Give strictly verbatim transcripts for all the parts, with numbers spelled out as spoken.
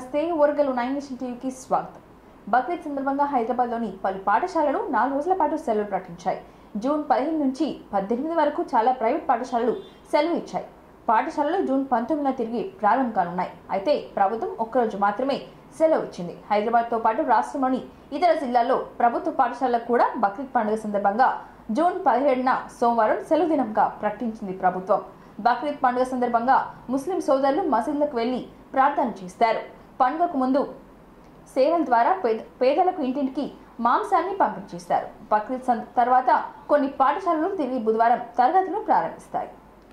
నమస్తే Oragallu nine nation టీవీకి స్వాగతం. బక్రీద్ సందర్భంగా హైదరాబాద్లోని పలు పాఠశాలలు నాలుగు రోజుల పాటు సెలవులు ప్రకటించాయి. జూన్ పదిహేను నుంచి పద్దెనిమిది వరకు చాలా ప్రైవేట్ పాఠశాలలు సెలవు ఇచ్చాయి. పాఠశాలలు జూన్ పంతొమ్మిదిన తిరిగి ప్రారంభం కానున్నాయి. అయితే ప్రభుత్వం ఒక్కరోజు మాత్రమే సెలవు ఇచ్చింది. హైదరాబాద్తో పాటు రాష్ట్రంలోని ఇతర జిల్లాల్లో ప్రభుత్వ పాఠశాలలకు కూడా బక్రీద్ పండుగ సందర్భంగా జూన్ పదిహేడున సోమవారం సెలవు దినంగా ప్రకటించింది ప్రభుత్వం. బక్రీద్ పండుగ సందర్భంగా ముస్లిం సోదరులు మసీదులకు వెళ్లి ప్రార్థన చేస్తారు. పండుగకు ముందు సేవల ద్వారా పేదలకు ఇంటింటికి మాంసాన్ని పంపిణీ చేస్తారు. బక్రీద్ తర్వాత కొన్ని పాఠశాలలు తిరిగి బుధవారం తరగతులు ప్రారంభిస్తాయి.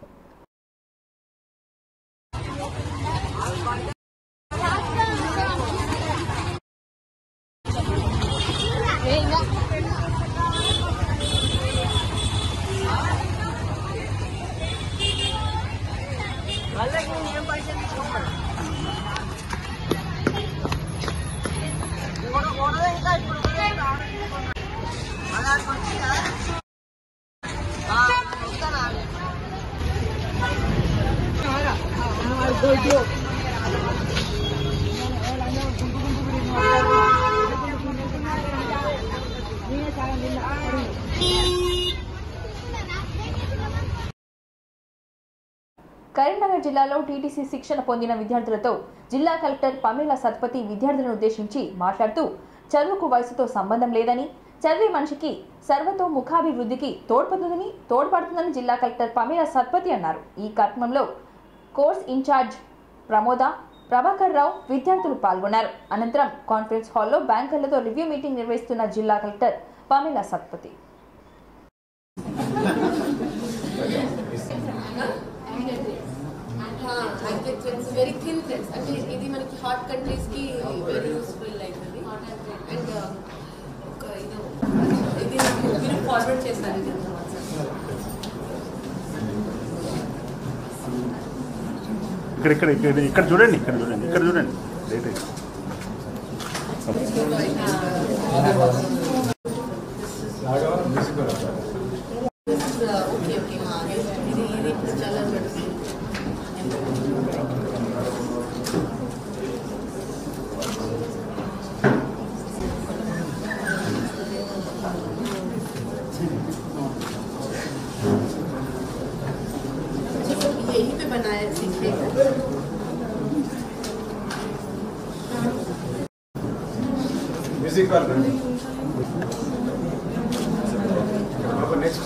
కరీంనగర్ జిల్లాలో టీటీసీ శిక్షణ పొందిన విద్యార్థులతో జిల్లా కలెక్టర్ పమేలా సత్పతి విద్యార్థులను ఉద్దేశించి మాట్లాడుతూ చదువుకు వయసుతో సంబంధం లేదని, చదివే మనిషికి సర్వతోముఖాభివృద్ధికి తోడ్పడుతుందని తోడ్పడుతుందని జిల్లా కలెక్టర్ పమేలా సత్పతి అన్నారు. ఈ కార్యక్రమంలో కోర్స్ ఇన్ఛార్జ్ ప్రమోద, ప్రభాకర్ రావు విద్యార్థులు పాల్గొన్నారు. అనంతరం కాన్ఫరెన్స్ హాల్లో బ్యాంకర్లతో రివ్యూ మీటింగ్ నిర్వహిస్తున్న జిల్లా collector Pamela Satpathy it's very thin threads. అంటే ఇది మనకి హాట్ కంట్రీస్ కి వెరీ యూస్ఫుల్ అవుతుంది. అండ్ ఒక ఇది ఇది మీరు ఫార్వర్డ్ చేస్తారు. ఇది ఇక్కడ ఇక్కడ ఇక్కడ ఇక్కడ చూడండి ఇక్కడ చూడండి ఇక్కడ చూడండి లేట్ ఓకే ఓకే ఇది ఇది ఇప్పుడు చాలా నడుస్తుంది. यही पे बनाया सीखेगा. म्यूजिक कर रहे हैं. अब नेक्स्ट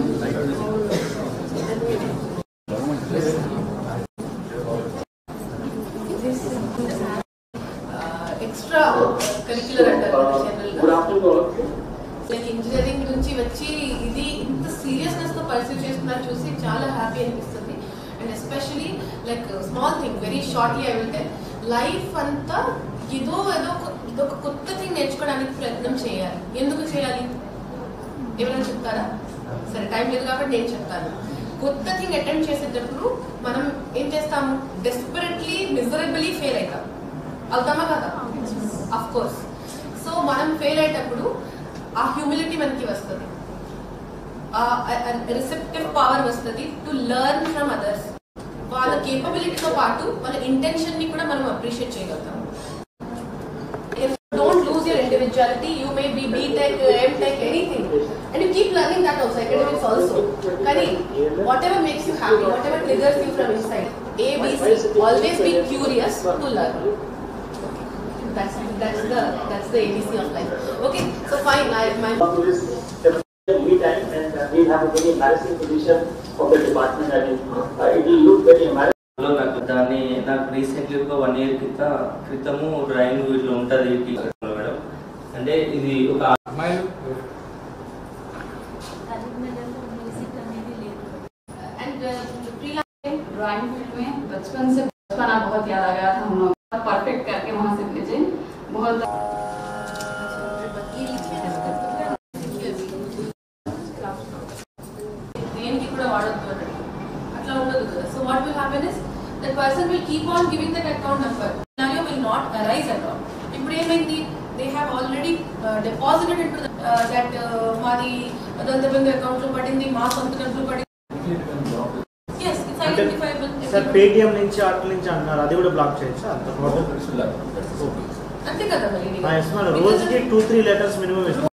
एक्स्ट्रा करिकुलर अंటారు జనరల్ గా. లైక్ ఇంజనీరింగ్ నుంచి వచ్చి ఇది ఇంత సీరియస్నెస్ తో పర్సూ చేస్తున్నారు చూసి చాలా హ్యాపీ అనిపిస్తుంది. And especially like small thing very shortly I will tell, life అంతా ఏదో ఏదో ఇదొక కొత్త థింగ్ నేర్చుకోవడానికి ప్రయత్నం చేయాలి. ఎందుకు చేయాలి ఎవరైనా చెప్తారా? సరే టైం లేదు కాబట్టి నేను చెప్తాను. కొత్త థింగ్ అటెంప్ట్ చేసేటప్పుడు మనం ఏం చేస్తాము? డెస్పరేట్లీ మిజరబుల్లీ ఫెయిల్ అవుతాం. అవుతామా కదా? Of course. సో మనం ఫెయిల్ అయ్యేటప్పుడు ఆ హ్యూమిలిటీ మనకి వస్తుంది, రిసెప్టివ్ పవర్ వస్తుంది టు లెర్న్ ఫ్రమ్ అదర్స్. వాళ్ళ కేపబిలిటీతో పాటు వాళ్ళ ఇంటెన్షన్ ని కూడా మనం అప్రిషియేట్ చేయగలుగుతాం. Don't lose your individuality. You may be BTech, MTech, anything, and you keep learning that also, academics also. కానీ whatever makes you happy, whatever triggers you from inside, ABC, always be curious to learn. That's that's the that's the A B C of life. Okay, so fine. I my lead time and uh, we have a very embarrassing position of the department. I mean, uh, it will look very embarrassing. నాకు దాన్ని నాకు recently ఒక one year క్రిత క్రితము drawing ఇట్లా ఉంటుంది madam. అంటే ఇది ఒక and ड्राइंग फील्ड में बचपन से बचपना बहुत याद आ गया था. हम लोग परफेक्ट करके वहाँ से भेजे. बहुत देन की కూడా వాడొద్దు అంటే అట్లా ఉండదు కదా. So what will happen is that person will keep on giving that account number. Scenario will not arise at all. ఇప్పుడు ఏమైంది? They have already uh, deposited into the, uh, that మాది అదంతా బండి అకౌంట్ లో పడింది, మా సొంత డబ్బులు పడింది. Yes, it's identifiable. Sir Paytm నుంచి అట్ల నుంచి అంటున్నారు, అది కూడా బ్లాక్ చేయొచ్చా? అంత అంతే కదా మరి రోజుకి టూ త్రీ లెటర్స్ మినిమం ఇస్తాం.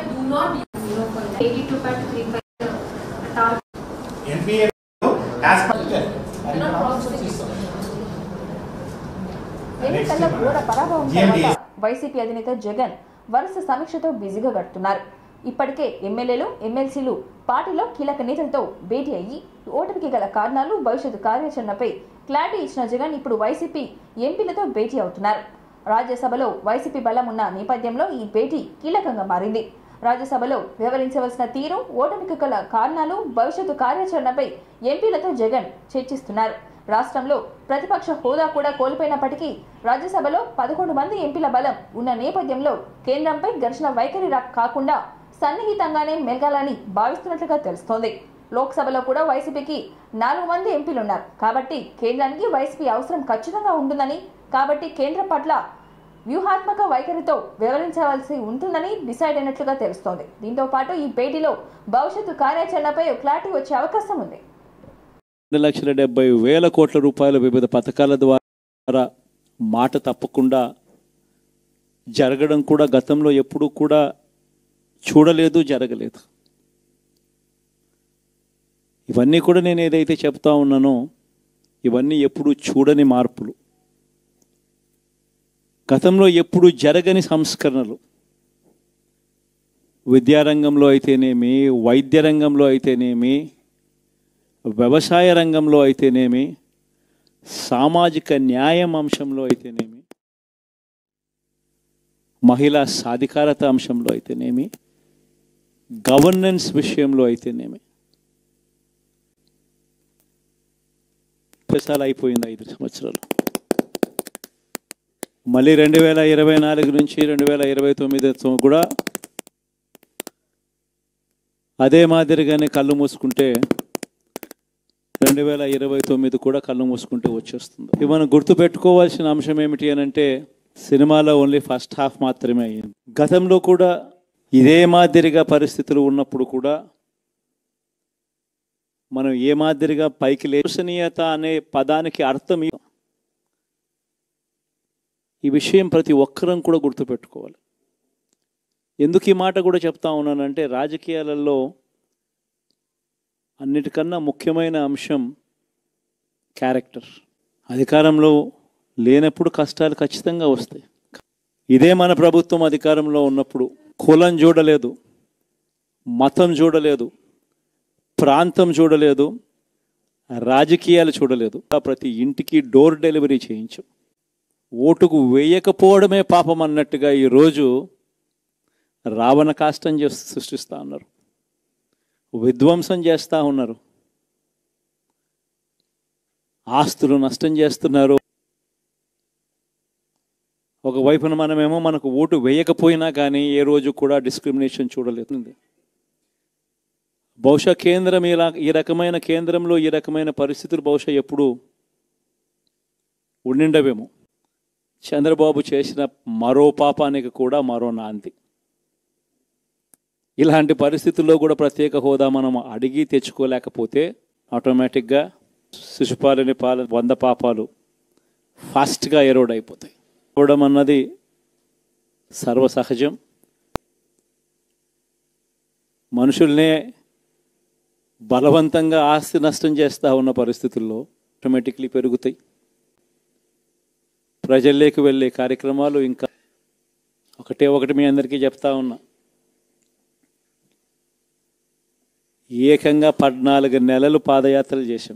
ఎన్నికల్లో ఘోర పరాభవం తర్వాత వైసీపీ అధినేత జగన్ వరుస సమీక్షతో బిజీగా గడుపుతున్నారు. ఇప్పటికే ఎమ్మెల్యేలు ఎమ్మెల్సీలు పార్టీలో కీలక నేతలతో భేటీ అయ్యి ఓటమికి గల కారణాలు భవిష్యత్తు కార్యాచరణపై క్లారిటీ ఇచ్చిన జగన్ ఇప్పుడు వైసీపీ ఎంపీలతో భేటీ అవుతున్నారు. రాజ్యసభలో వైసీపీ బలం ఉన్న నేపథ్యంలో ఈ భేటీ కీలకంగా మారింది. రాజ్యసభలో వ్యవహరించవలసిన తీరు, ఓటమికి గల కారణాలు, భవిష్యత్తు కార్యాచరణపై ఎంపీలతో జగన్ చర్చిస్తున్నారు. రాష్ట్రంలో ప్రతిపక్ష హోదా కూడా కోల్పోయినప్పటికీ రాజ్యసభలో పదకొండు మంది ఎంపీల బలం ఉన్న నేపథ్యంలో కేంద్రంపై ఘర్షణ వైఖరి కాకుండా సన్నిహితంగానే మెలగాలని భావిస్తున్నట్లుగా తెలుస్తోంది. లోక్సభలో కూడా వైసీపీకి నాలుగు మంది ఎంపీలున్నారు కాబట్టి కేంద్రానికి వైసీపీ అవసరం ఖచ్చితంగా ఉంటుందని, కాబట్టి కేంద్రం పట్ల వ్యూహాత్మక వైఖరితో వ్యవహరించవలసి ఉంటుందని డిసైడ్ అయినట్లుగా తెలుస్తోంది. దీంతో పాటు ఈ భేటీలో భవిష్యత్తు కార్యాచరణపై క్లారిటీ వచ్చే అవకాశం ఉంది. రెండు లక్షల డెబ్బై వేల కోట్ల రూపాయల వివిధ పథకాల ద్వారా మాట తప్పకుండా జరగడం కూడా గతంలో ఎప్పుడూ కూడా చూడలేదు, జరగలేదు. ఇవన్నీ కూడా నేను ఏదైతే చెప్తా ఉన్నానో ఇవన్నీ ఎప్పుడూ చూడని మార్పులు, గతంలో ఎప్పుడు జరగని సంస్కరణలు. విద్యారంగంలో అయితేనేమి, వైద్య రంగంలో అయితేనేమి, వ్యవసాయ రంగంలో అయితేనేమి, సామాజిక న్యాయం అంశంలో అయితేనేమి, మహిళా సాధికారత అంశంలో అయితేనేమి, గవర్నెన్స్ విషయంలో అయితేనేమి పెసాలు అయిపోయింది ఐదు సంవత్సరాలు. మళ్ళీ రెండు వేల ఇరవై నాలుగు నుంచి రెండు వేల ఇరవై తొమ్మిది కూడా అదే మాదిరిగానే కళ్ళు మూసుకుంటే రెండు వేల ఇరవై తొమ్మిది కూడా కళ్ళు మూసుకుంటే వచ్చేస్తుంది. ఇవి మనం గుర్తుపెట్టుకోవాల్సిన అంశం ఏమిటి అని అంటే సినిమాలో ఓన్లీ ఫస్ట్ హాఫ్ మాత్రమే అయ్యింది. గతంలో కూడా ఇదే మాదిరిగా పరిస్థితులు ఉన్నప్పుడు కూడా మనం ఏ మాదిరిగా పైకి విశ్వసనీయత అనే పదానికి అర్థం ఈ విషయం ప్రతి ఒక్కరం కూడా గుర్తుపెట్టుకోవాలి. ఎందుకు ఈ మాట కూడా చెప్తా ఉన్నానంటే రాజకీయాలలో అన్నిటికన్నా ముఖ్యమైన అంశం క్యారెక్టర్. అధికారంలో లేనప్పుడు కష్టాలు ఖచ్చితంగా వస్తాయి. ఇదే మన ప్రభుత్వం అధికారంలో ఉన్నప్పుడు కులం చూడలేదు, మతం చూడలేదు, ప్రాంతం చూడలేదు, రాజకీయాలు చూడలేదు. ప్రతి ఇంటికి డోర్ డెలివరీ చేయించాం. ఓటుకు వేయకపోవడమే పాపం అన్నట్టుగా ఈరోజు రావణ కాష్టం చేస్తూ సృష్టిస్తూ ఉన్నారు, విధ్వంసం చేస్తూ ఉన్నారు, ఆస్తులు నష్టం చేస్తున్నారు. ఒకవైపున మనమేమో మనకు ఓటు వేయకపోయినా కానీ ఏ రోజు కూడా డిస్క్రిమినేషన్ చూడలేదు. బహుశా కేంద్రం ఇలా ఈ రకమైన కేంద్రంలో ఈ రకమైన పరిస్థితులు బహుశా ఎప్పుడు ఉండిండవేమో. చంద్రబాబు చేసిన మరో పాపానికి కూడా మరో నాంది. ఇలాంటి పరిస్థితుల్లో కూడా ప్రత్యేక హోదా మనం అడిగి తెచ్చుకోలేకపోతే ఆటోమేటిక్గా శిశుపాలని పాలన వంద పాపాలు ఫాస్ట్గా ఎరోడ్ అయిపోతాయి. పోవడం అన్నది సర్వసహజం. మనుషుల్నే బలవంతంగా ఆస్తి నష్టం చేస్తూ ఉన్న పరిస్థితుల్లో ఆటోమేటిక్లీ పెరుగుతాయి. ప్రజల్లోకి వెళ్ళే కార్యక్రమాలు ఇంకా ఒకటే ఒకటి మీ అందరికీ చెప్తా ఉన్నా. ఏకంగా పద్నాలుగు నెలలు పాదయాత్రలు చేశాం.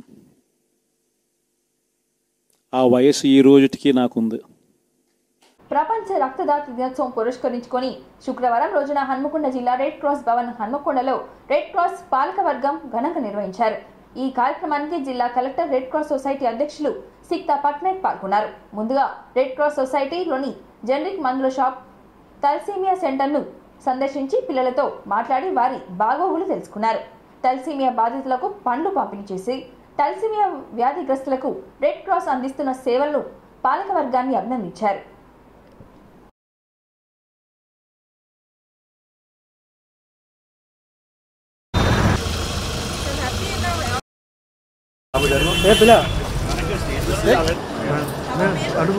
ఆ వయసు ఈ రోజుకి నాకుంది. ప్రపంచ రక్తదాత దినోత్సవం పురస్కరించుకొని శుక్రవారం రోజున హన్మకొండ జిల్లా రెడ్ క్రాస్ భవన్ హన్మకొండలో రెడ్ క్రాస్ పాలకవర్గం ఘనంగా నిర్వహించారు. ఈ కార్యక్రమానికి జిల్లా కలెక్టర్, రెడ్ క్రాస్ సొసైటీ అధ్యక్షులు సిక్తా పట్నాయక్ పాల్గొన్నారు. ముందుగా రెడ్ క్రాస్ సొసైటీలోని జనరిక్ మందుల షాప్, తలసీమియా సెంటర్ను సందర్శించి పిల్లలతో మాట్లాడి వారి బాగోగులు తెలుసుకున్నారు. తలసీమియా బాధితులకు పండ్లు పంపిణీ చేసి తలసీమియా వ్యాధిగ్రస్తులకు రెడ్ క్రాస్ అందిస్తున్న సేవలను పాలకవర్గాన్ని అభినందించారు. ఏ పిల్ల అడుగు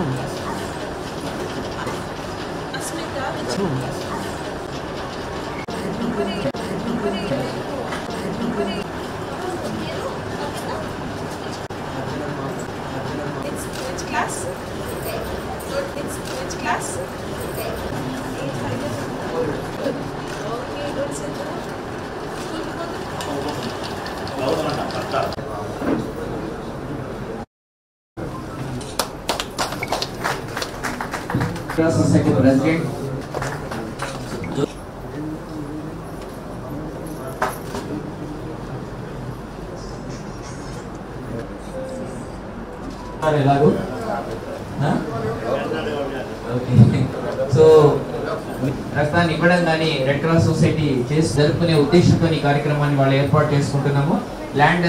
Society President. ఎలాగో సో రక్తాన్ని ఇవ్వడం కానీ రెడ్ క్రాస్ సొసైటీ చేసి జరుపుకునే ఉద్దేశంతో ఈ కార్యక్రమాన్ని వాళ్ళు ఏర్పాటు చేసుకుంటున్నాము. ల్యాండ్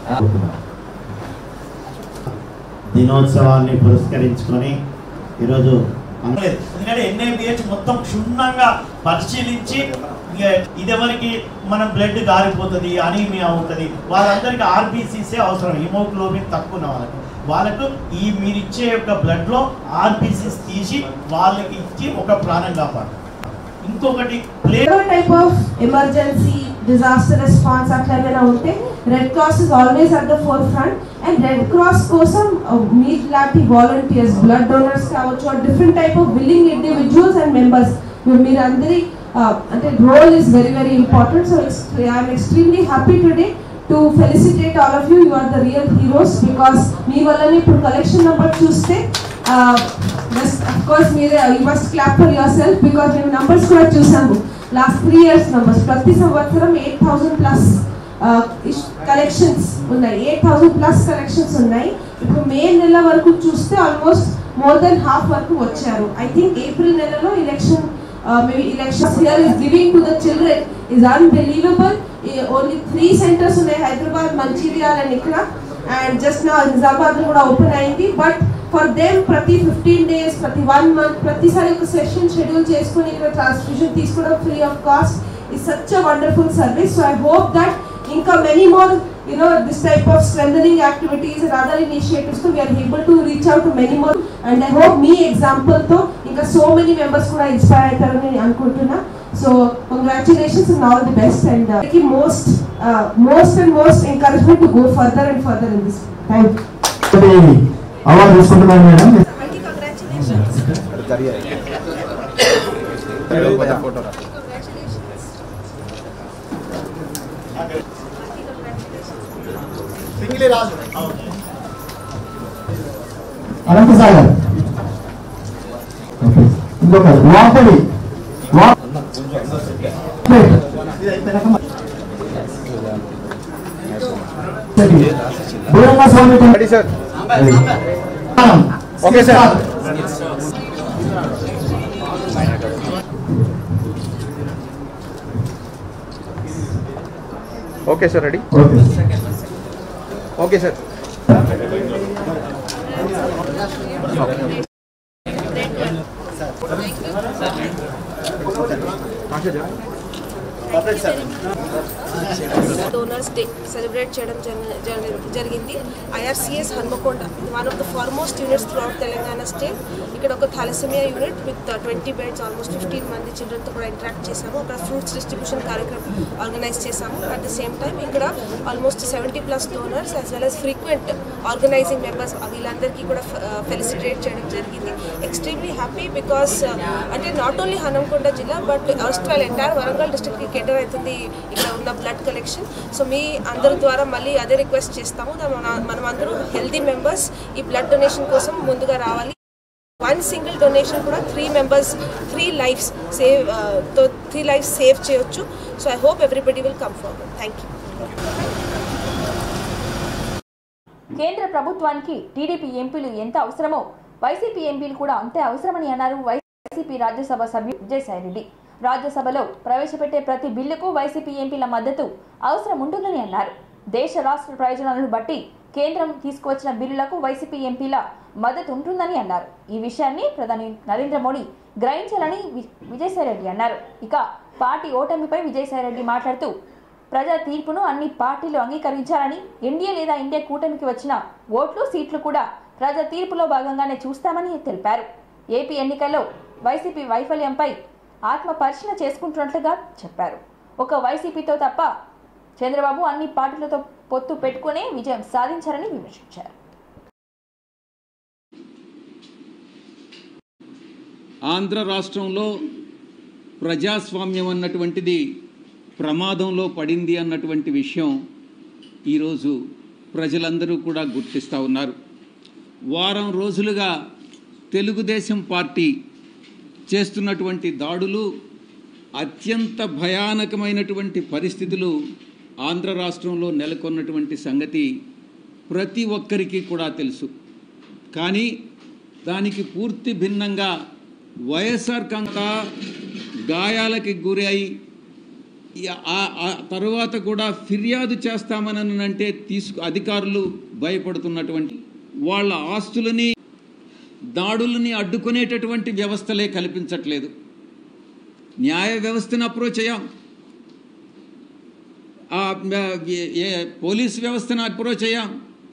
దినోత్సవాన్ని పురస్కరించుకొని ఈరోజు ఎందుకంటే ఎన్ఐబిహెచ్ మొత్తం క్షుణ్ణంగా పరిశీలించి ఇదివరకు మనం బ్లడ్ గారిపోతుంది, అనీమియా అవుతుంది, వాళ్ళందరికీ ఆర్బీసీసే అవసరం, హిమోగ్లోబిన్ తక్కువ ఉన్న వాళ్ళకి వాళ్ళకు ఈ మీరు ఇచ్చే యొక్క బ్లడ్లో ఆర్బీసీస్ తీసి వాళ్ళకి ఇచ్చి ఒక ప్రాణం కాపాడు. ఇంకొకటి type of emergency disaster response అట్లా ఏమైనా ఉంటే Red Cross is always at the forefront. And Red Cross కోసం మీ లాంటి వాలంటీర్స్, బ్లడ్ డోనర్స్ కావచ్చు, different type of willing individuals and members మీరు అందరి అంటే role is very very important. So I'm extremely happy today to felicitate all of you. You are the real heroes because మీ వల్లనే ఇప్పుడు collection number చూస్తే of course మీరు you must clap for yourself because మేము numbers కూడా చూసాము last three years numbers. ప్రతి సంవత్సరం ఎయిట్ థౌసండ్ ప్లస్ కలెక్షన్స్ ఉన్నాయి, ఎయిట్ థౌసండ్ ప్లస్ కలెక్షన్స్ ఉన్నాయి. ఇప్పుడు మే నెల వరకు చూస్తే ఆల్మోస్ట్ మోర్ దెన్ హాఫ్ వరకు వచ్చారు. ఐ థింక్ ఏప్రిల్ నెలలో election maybe elections here is giving to the children is unbelievable. Uh, only three centers in Hyderabad, Mancherial and Ikra, and just now Nizamabad kuda open ayindi. But for them prati fifteen days, prati one month, prati sari oka session schedule cheskoni ikkada transfusion teeskodam free of cost is such a wonderful service. So I hope that inka many more you know this type of strengthening activities and other initiatives so we are able to reach out to many more, and I hope me example tho inka so many members kuda inspire aytarani anukuntunna. So congratulations and all the best, and uh, taking most uh, most and most encouragement to go further and further in this. Thank you. award తీసుకుంటున్నాను madam. Congratulations. Photo single Raju Anantha Sagar ఇంకొక వాపడి ready sir. Okay sir. Okay sir ready. Okay sir. Donors day celebrate చేయడం జరిగింది. IRCS Hanamkonda one of the foremost units throughout Telangana state. ఇక్కడ ఒక thalassemia unit with twenty beds almost fifteen మంది చిల్డ్రన్తో కూడా interact చేసాము. అక్కడ ఫ్రూట్స్ డిస్ట్రిబ్యూషన్ కార్యక్రమం ఆర్గనైజ్ చేసాము. అట్ ద సేమ్ టైం ఇక్కడ almost seventy plus donors as well as frequent organising members వీళ్ళందరికీ కూడా ఫెలిసిటేట్ చేయడం జరిగింది. ఎక్స్ట్రీమ్లీ హ్యాపీ బికాస్ అంటే నాట్ ఓన్లీ హన్మకొండ జిల్లా బట్ ఆస్ట్రేలియా ఎంటైర్ వరంగల్ డిస్ట్రిక్ట్కి కేటర్ అవుతుంది ఇక్కడ ఉన్న బ్లడ్ కలెక్షన్. సో మీ అందరి ద్వారా మళ్ళీ అదే రిక్వెస్ట్ చేస్తాము, మనం అందరూ హెల్దీ మెంబర్స్ ఈ బ్లడ్ డొనేషన్ కోసం ముందుగా రావాలి. వన్ సింగిల్ డొనేషన్ కూడా three members three lives save తో త్రీ లైఫ్స్ సేవ్ చేయొచ్చు. So I hope everybody will come forward. Thank you. కేంద్ర ప్రభుత్వానికి టీడీపీ ఎంపీలు ఎంత అవసరమో వైసీపీ ఎంపీలు కూడా అంతే అవసరమని అన్నారు వైసీపీ రాజ్యసభ సభ్యుడు విజయసాయిరెడ్డి. రాజ్యసభలో ప్రవేశపెట్టే ప్రతి బిల్లుకు వైసీపీ ఎంపీల మద్దతు అవసరం ఉంటుందని అన్నారు. దేశ రాష్ట్ర ప్రయోజనాలను బట్టి కేంద్రం తీసుకువచ్చిన బిల్లులకు వైసీపీ ఎంపీల మద్దతు ఉంటుందని అన్నారు. ఈ విషయాన్ని ప్రధాని నరేంద్ర మోడీ గ్రహించాలని విజయసాయిరెడ్డి అన్నారు. ఇక పార్టీ ఓటమిపై విజయసాయిరెడ్డి మాట్లాడుతూ ప్రజా తీర్పును అన్ని పార్టీలు అంగీకరించాలని, ఎన్డీఏ లేదా ఇండియా కూటమికి వచ్చిన ఓట్లు సీట్లు కూడా ప్రజా తీర్పులో భాగంగానే చూస్తామని తెలిపారు. ఏపీ ఎన్నికల్లో వైసీపీ వైఫల్యంపై ఆత్మ పరిశీలన చేసుకుంటున్నట్లుగా చెప్పారు. ఒక వైసీపీతో తప్ప చంద్రబాబు అన్ని పార్టీలతో పొత్తు పెట్టుకునే విజయం సాధించారని విమర్శించారు. ఆంధ్ర రాష్ట్రంలో ప్రజాస్వామ్యం అన్నటువంటిది ప్రమాదంలో పడింది అన్నటువంటి విషయం ఈరోజు ప్రజలందరూ కూడా గుర్తిస్తూ ఉన్నారు. వారం రోజులుగా తెలుగుదేశం పార్టీ చేస్తున్నటువంటి దాడులు, అత్యంత భయానకమైనటువంటి పరిస్థితులు ఆంధ్ర రాష్ట్రంలో నెలకొన్నటువంటి సంగతి ప్రతి ఒక్కరికి కూడా తెలుసు. కానీ దానికి పూర్తి భిన్నంగా వైఎస్ఆర్ కాంగ్రెస్ గాయాలకి గురై ఆ తర్వాత కూడా ఫిర్యాదు చేస్తామని అంటే తీసుకు అధికారులు భయపడుతున్నటువంటి వాళ్ళ ఆస్తులని, దాడులని అడ్డుకునేటటువంటి వ్యవస్థలే కల్పించట్లేదు. న్యాయ వ్యవస్థను అప్రోచ్ అయ్యాం, పోలీస్ వ్యవస్థను అప్రోచ్ అయ్యాం.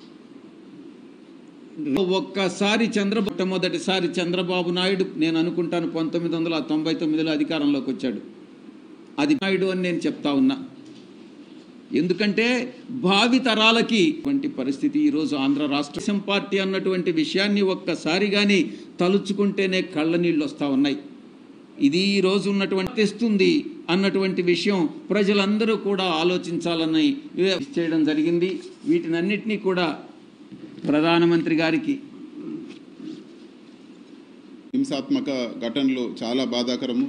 ఒక్కసారి చంద్రబాబు మొదటిసారి చంద్రబాబు నాయుడు నేను అనుకుంటాను పంతొమ్మిది వందల తొంభై తొమ్మిదిలో అధికారంలోకి వచ్చాడు. అది నాయుడు అని నేను చెప్తా ఉన్నా. ఎందుకంటే భావి తరాలకి వంటి పరిస్థితి ఈరోజు ఆంధ్ర రాష్ట్ర పార్టీ అన్నటువంటి విషయాన్ని ఒక్కసారి కానీ తలుచుకుంటేనే కళ్ళ నీళ్ళు వస్తూ ఉన్నాయి. ఇది ఈ రోజు ఉన్నటువంటి తెస్తుంది అన్నటువంటి విషయం ప్రజలందరూ కూడా ఆలోచించాలని చేయడం జరిగింది. వీటినన్నిటినీ కూడా ప్రధానమంత్రి గారికి హింసాత్మక ఘటనలు చాలా బాధాకరము.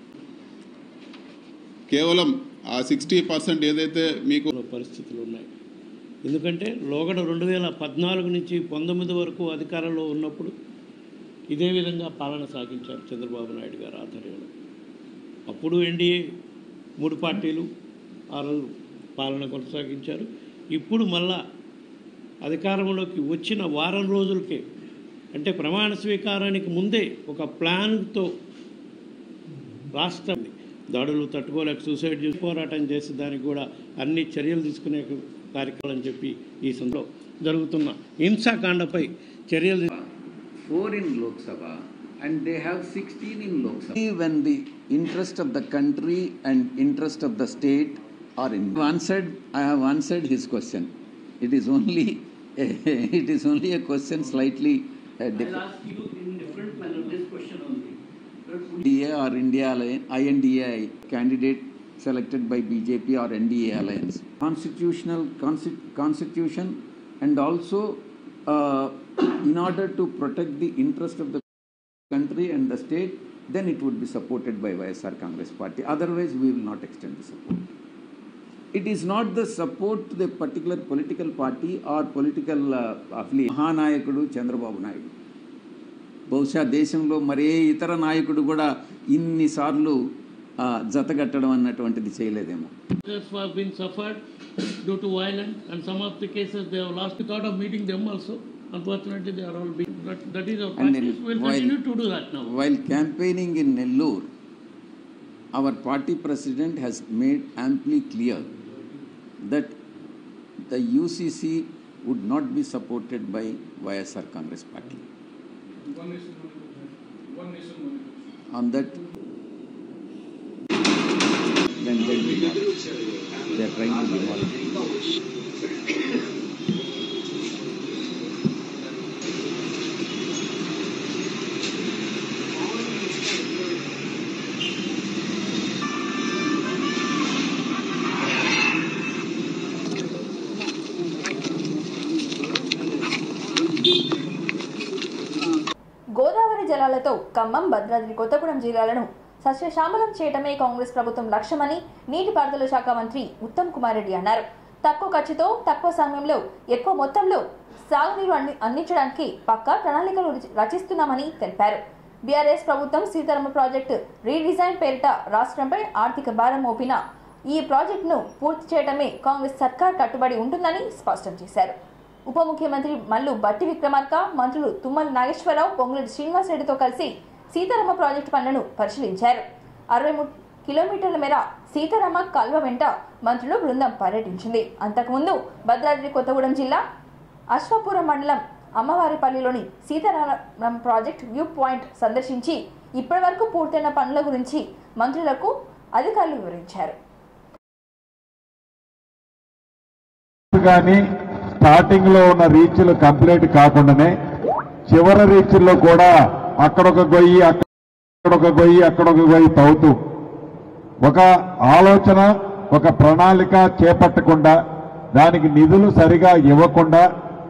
కేవలం ఆ సిక్స్టీ పర్సెంట్ ఏదైతే మీకు పరిస్థితులు ఉన్నాయి. ఎందుకంటే లోగడ రెండు వేల పద్నాలుగు నుంచి పంతొమ్మిది వరకు అధికారంలో ఉన్నప్పుడు ఇదే విధంగా పాలన సాగించారు చంద్రబాబు నాయుడు గారు ఆధ్వర్యంలో. అప్పుడు ఎన్డీఏ మూడు పార్టీలు ఆ రోజు పాలన కొనసాగించారు. ఇప్పుడు మళ్ళా అధికారంలోకి వచ్చిన వారం రోజులకే, అంటే ప్రమాణ స్వీకారానికి ముందే ఒక ప్లాన్తో రాష్ట్రం దాడులు తట్టుకోలేక సూసైడ్ చేసి పోరాటం చేసి దానికి కూడా అన్ని చర్యలు తీసుకునే కార్యక్రమం అని చెప్పి ఈ సందర్భంలో జరుగుతున్న హింసాకాండపై చర్యలు four in Lok Sabha and they have sixteen in Lok Sabha. When the interest of the country and interest of the state are in answered, I have answered his question. It is only a, it is only a question slightly uh, different. I'll ask you in different manner this question only. I N D A or India Alliance, I N D A candidate selected by B J P or N D A Alliance. Constitutional constitution and also uh, in order to protect the interest of the country and the state, then it would be supported by Y S R Congress Party. Otherwise, we will not extend the support. It is not the support to the particular political party or political affiliate. Mahanayakudu Chandrababu Naidu. బహుశా దేశంలో మరే ఇతర నాయకుడు కూడా ఇన్నిసార్లు జతగట్టడం అన్నటువంటిది చేయలేదేమో. have been suffered due to violence and some of the cases they have lost the thought of meeting them also. Unfortunately, they are all being, that, that is our practice. We will continue to do that now. While campaigning in Nellore, our party president has made amply clear that the U C C would not be supported by Y S R Congress Party. One nation, one nation, one nation. On that, then they will not. They are trying to demolish. Godavari జలాలతో ఖమ్మం, భద్రాద్రి కొత్తగూడెం జిల్లాలను సస్యశ్యామలం చేయడమే కాంగ్రెస్ ప్రభుత్వం లక్ష్యమని నీటిపారుదల శాఖ మంత్రి ఉత్తమ్ కుమార్ రెడ్డి అన్నారు. తక్కువ ఖర్చుతో తక్కువ సమయంలో ఎక్కువ మొత్తంలో సాగునీరు అందించడానికి పక్కా ప్రణాళికలు రచిస్తున్నామని తెలిపారు. బీఆర్ఎస్ ప్రభుత్వం సీతారామ ప్రాజెక్టు రీడిజైన్ పేరిట రాష్ట్రంపై ఆర్థిక భారం మోపిన ఈ ప్రాజెక్టును పూర్తి చేయడమే కాంగ్రెస్ సర్కార్ కట్టుబడి ఉంటుందని స్పష్టం చేశారు. ఉప ముఖ్యమంత్రి మల్లు బట్టి విక్రమార్క, మంత్రులు తుమ్మల నాగేశ్వరరావు, పొంగులేటి శ్రీనివాసరెడ్డితో కలిసి సీతారామ ప్రాజెక్టు పనులను పరిశీలించారు. అరవై మూడు కిలోమీటర్ల మేర సీతారామ కాల్వ వెంట మంత్రులు బృందం పర్యటించింది. అంతకుముందు భద్రాద్రి కొత్తగూడెం జిల్లా అశ్వాపురం మండలం అమ్మవారిపల్లిలోని సీతారామం ప్రాజెక్ట్ వ్యూ పాయింట్ సందర్శించి ఇప్పటి వరకు పూర్తయిన పనుల గురించి మంత్రులకు అధికారులు వివరించారు. కానీ స్టార్టింగ్ లో ఉన్న రీచ్లు కంప్లీట్ కాకుండానే చివరి రీచ్ల్లో కూడా అక్కడొక గొయ్యి అక్కడొక గొయ్యి అక్కడొక గొయ్యి తవ్వుతూ ఒక ఆలోచన ఒక ప్రణాళిక చేపట్టకుండా దానికి నిధులు సరిగా ఇవ్వకుండా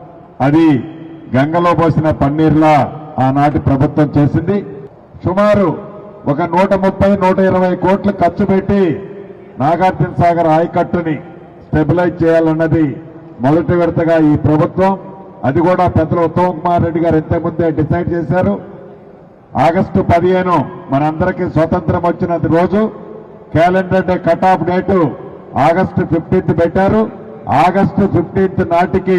అది గంగలో పోసిన పన్నీర్లా ఆనాటి ప్రభుత్వం చేసింది. సుమారు ఒక నూట ముప్పై నూట ఇరవై కోట్లు ఖర్చు పెట్టి నాగార్జున సాగర్ ఆయకట్టుని స్టెబిలైజ్ చేయాలన్నది మొదటి విడతగా ఈ ప్రభుత్వం, అది కూడా పెద్దలు ఉత్తమ్ కుమార్ రెడ్డి గారు ఇంతకుముందే డిసైడ్ చేశారు. ఆగస్టు పదిహేను మనందరికీ స్వతంత్రం వచ్చిన రోజు calendar day cut off date August fifteenth పెట్టారు. ఆగస్టు ఫిఫ్టీన్త్ నాటికి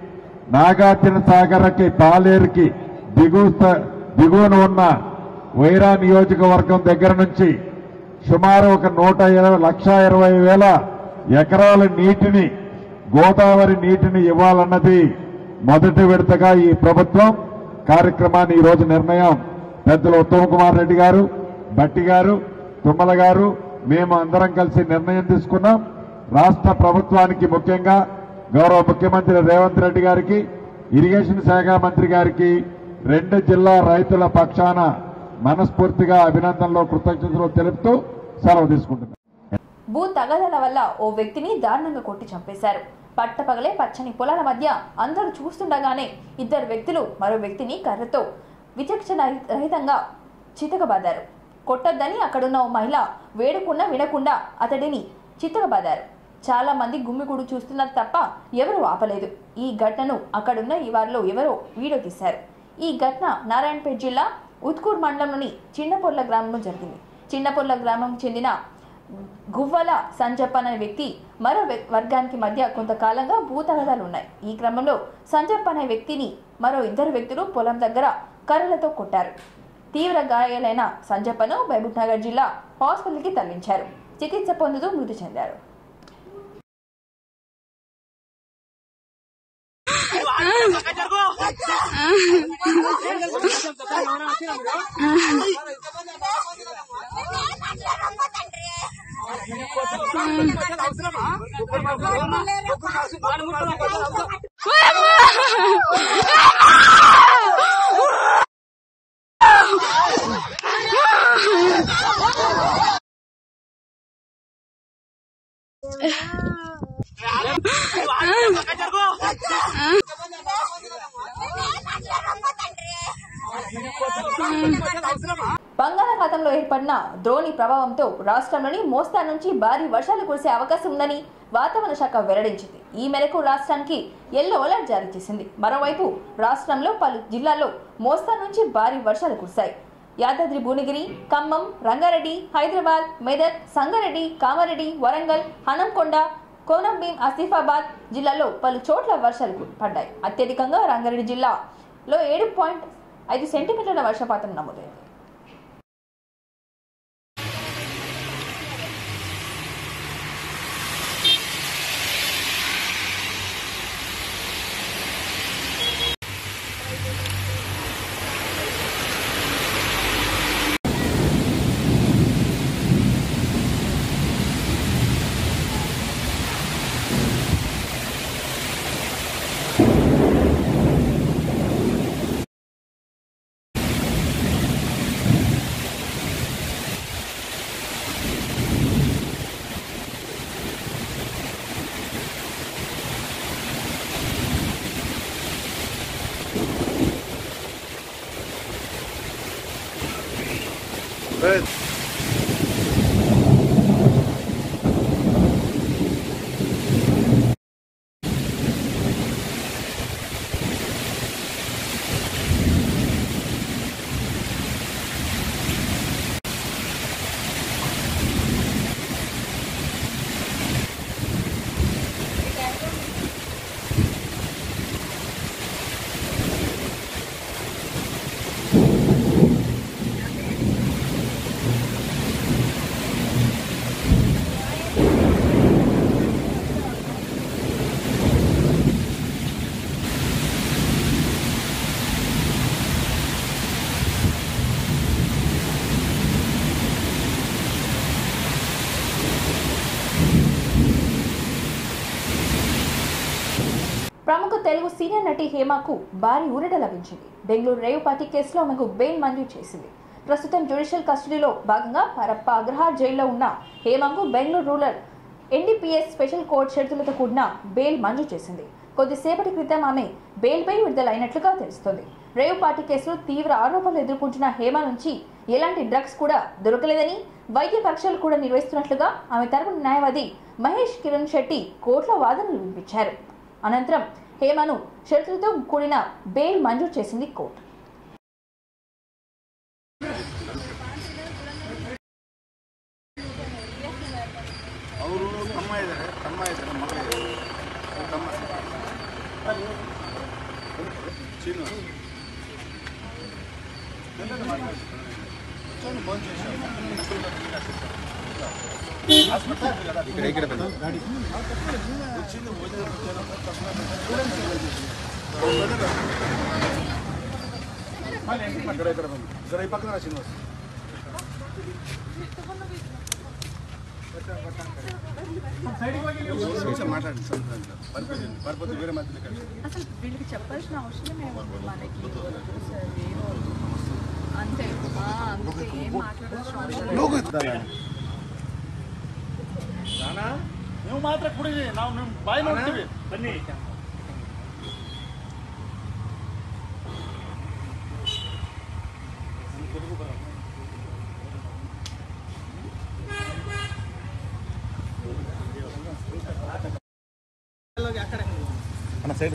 నాగార్జున సాగర్కి పాలేరుకి దిగు దిగువన ఉన్న వైరా నియోజకవర్గం దగ్గర నుంచి సుమారు ఒక నూట ఇరవై లక్ష ఇరవై వేల ఎకరాల నీటిని గోదావరి నీటిని ఇవ్వాలన్నది మొదటి విడతగా ఈ ప్రభుత్వం కార్యక్రమాన్ని ఈరోజు నిర్ణయం పెద్దలు ఉత్తమ్ కుమార్ రెడ్డి గారు, బట్టి గారు, తుమ్మల గారు మేము అందరం కలిసి నిర్ణయం తీసుకున్నాం. రాష్ట్ర ప్రభుత్వానికి ముఖ్యంగా గౌరవ ముఖ్యమంత్రి రేవంత్ రెడ్డి గారికి, ఇరిగేషన్ శాఖ మంత్రి గారికి రెండు జిల్లా రైతుల పక్షాన మనస్ఫూర్తిగా అభినందనలు కృతజ్ఞతలు తెలుపుతూ సెలవు తీసుకుంటున్నాం. భూ తగాదాల వల్ల ఓ వ్యక్తిని దారుణంగా కొట్టి చంపేశారు. పట్టపగలే పచ్చని పొలాల మధ్య అందరూ చూస్తుండగానే ఇద్దరు వ్యక్తులు మరో వ్యక్తిని కర్రతో విచక్షణ రహితంగా చితకబాదారు. కొట్టొద్దని అక్కడున్న ఓ మహిళ వేడుకున్నా వినకుండా అతడిని చితకబాదారు. చాలా మంది గుమ్మిగూడు చూస్తున్నారు తప్ప ఎవరూ ఆపలేదు. ఈ ఘటనను అక్కడున్న ఈ వారిలో ఎవరో వీడియో తీశారు. ఈ ఘటన నారాయణపేట జిల్లా ఉత్కూర్ మండలంలోని చిన్నపొర్ల గ్రామంలో జరిగింది. చిన్నపొర్ల గ్రామం చెందిన గువ్వల సంజప్ప అనే వ్యక్తి మరో వర్గానికి మధ్య కొంతకాలంగా భూతగాదాలు ఉన్నాయి. ఈ క్రమంలో సంజప్ప అనే వ్యక్తిని మరో ఇద్దరు వ్యక్తులు పొలం దగ్గర కర్రలతో కొట్టారు. తీవ్ర గాయాలైన సంజప్పను మహబూబ్ నగర్ జిల్లా హాస్పిటల్కి తరలించారు. చికిత్స పొందుతూ మృతి చెందారు. బంగాళాఖాతంలో ఏర్పడిన ద్రోణి ప్రభావంతో రాష్ట్రంలోని మోస్తరు నుంచి భారీ వర్షాలు కురిసే అవకాశం ఉందని వాతావరణ శాఖ వెల్లడించింది. ఈ మేరకు రాష్ట్రానికి ఎల్లో అలర్ట్ జారీ చేసింది. మరోవైపు రాష్ట్రంలో పలు జిల్లాల్లో మోస్తరు నుంచి భారీ వర్షాలు కురిశాయి. యాదాద్రి భువనగిరి, ఖమ్మం, రంగారెడ్డి, హైదరాబాద్, మెదక్, సంగారెడ్డి, కామారెడ్డి, వరంగల్, హనంకొండ, కోనంభీం, ఆసిఫాబాద్ జిల్లాలో పలు చోట్ల వర్షాలు పడ్డాయి. అత్యధికంగా రంగారెడ్డి జిల్లాలో ఏడు పాయింట్ ఐదు సెంటీమీటర్ల వర్షపాతం నమోదైంది. ప్రముఖ తెలుగు సీనియర్ నటి హేమకు భారీ ఊరట లభించింది. బెంగళూరు రేవ్ పార్టీ కేసులో ఆమెకు బెయిల్ మంజూరు చేసింది. ప్రస్తుతం జ్యుడిషియల్ కస్టడీలో భాగంగా పరప్ప అగ్రహార్ జైల్లో ఉన్న హేమకు Bengaluru rural NDPS special court షరతులతో కూడిన బెయిల్ మంజూరు చేసింది. కొద్దిసేపటి క్రితం ఆమె బెయిల్పై విడుదలైనట్లుగా తెలుస్తోంది. రేవ్ పార్టీ కేసులో తీవ్ర ఆరోపణలు ఎదుర్కొంటున్న హేమ నుంచి ఎలాంటి డ్రగ్స్ కూడా దొరకలేదని, వైద్య పరీక్షలు కూడా నిర్వహిస్తున్నట్లుగా ఆమె తరపున న్యాయవాది మహేష్ కిరణ్ శెట్టి కోర్టులో వాదనలు వినిపించారు. అనంతరం హేమను షరతులతో కూడిన బెయిల్ మంజూరు చేసింది కోర్టు. ఇక్కడ ఇక్కడ పక్కన శ్రీనివాస్ మాట్లాడండి పడిపోతే వేరే మధ్యలో అసలు వీళ్ళకి చెప్పాల్సిన అవసరం ఏముంది మనకి అంతే అంతే ఏం మాట్లాడాల్సిన అవసరం నువ్వు మాత్రం కుడి ನಾವು ಬಾಯಿ ನೋಡ್ತೀವಿ ಬನ್ನಿ అన్న సైడ్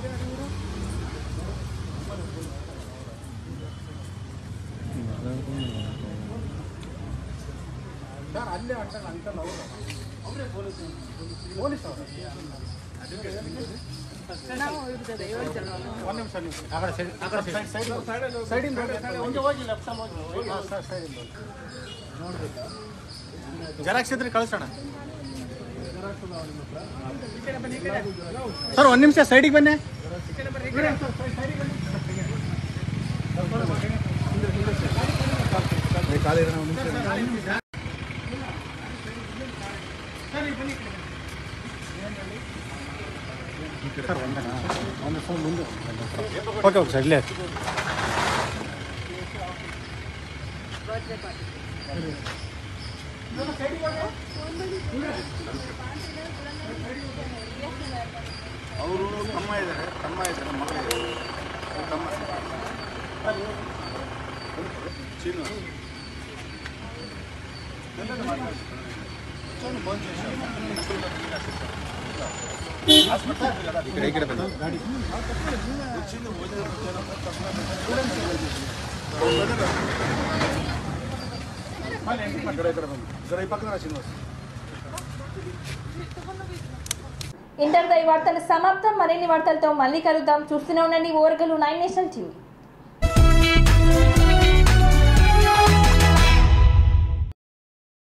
సార్ అల్లే అంటారు అంటారు ಅವರೇ ಪೊಲೀಸ್ ಪೊಲೀಸ್ ಅವರು ಒಂದು ನಿಮಿಷ ನೀವು ಆ ಕಡೆ ಸೈಡ್ ಆ ಕಡೆ ಸೈಡ್ ಸೈಡ್ ಸೈಡಿಂದ ಒಂದು ಹೋಗಿ ಲೆಫ್ಟ್ ಸೈಡ್ ಹೋಗಿ ಹಾಂ ಸರ್ ಸೈಡಿಂದ ನೋಡ್ಬೇಕು ಜೆರಾಕ್ಸ್ ಇದ್ರೆ ಕಳಿಸೋಣ ಸರ್ ಒಂದು ನಿಮಿಷ ಸೈಡಿಗೆ ಬನ್ನಿ ಖಾಲಿ ಇರೋಣ ಒಂದು ನಿಮಿಷ ఓకే ఓకే సైడ్ లేదు ಅವರು ತಮ್ಮ ಇದ್ದಾರೆ ತಮ್ಮ ಇದ್ದಾರೆ ಮಗ ತಮ್ಮ ఇక్కడ ఇక్కడ గాడి వచ్చింది పక్కన శ్రీనివాస్ ఇంటర్ ఈ వార్తలు సమాప్తం. మరిన్ని వార్తలతో మళ్ళీ కలుద్దాం. చూస్తూనే ఉండండి ఓర్గలు నైన్ నేషనల్ టీవీ.